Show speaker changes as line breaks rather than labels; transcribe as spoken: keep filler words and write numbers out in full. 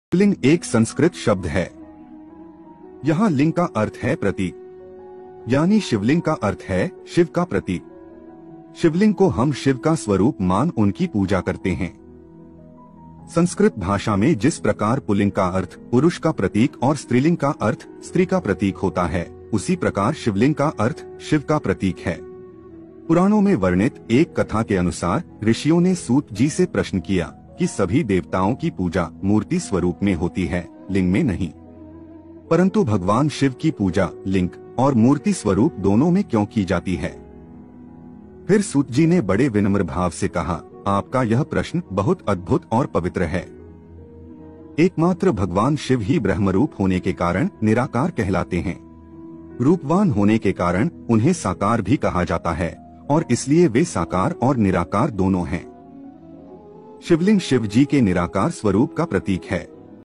शिवलिंग एक संस्कृत शब्द है। यहाँ लिंग का अर्थ है प्रतीक, यानी शिवलिंग का अर्थ है शिव का प्रतीक। शिवलिंग को हम शिव का स्वरूप मान उनकी पूजा करते हैं। संस्कृत भाषा में जिस प्रकार पुल्लिंग का अर्थ पुरुष का प्रतीक और स्त्रीलिंग का अर्थ स्त्री का प्रतीक होता है, उसी प्रकार शिवलिंग का अर्थ शिव का प्रतीक है। पुराणों में वर्णित एक कथा के अनुसार ऋषियों ने सूत जी से प्रश्न किया कि सभी देवताओं की पूजा मूर्ति स्वरूप में होती है, लिंग में नहीं, परंतु भगवान शिव की पूजा लिंग और मूर्ति स्वरूप दोनों में क्यों की जाती है। फिर सूत जी ने बड़े विनम्र भाव से कहा, आपका यह प्रश्न बहुत अद्भुत और पवित्र है। एकमात्र भगवान शिव ही ब्रह्मरूप होने के कारण निराकार कहलाते हैं। रूपवान होने के कारण उन्हें साकार भी कहा जाता है और इसलिए वे साकार और निराकार दोनों हैं। शिवलिंग शिव जी के निराकार स्वरूप का प्रतीक है।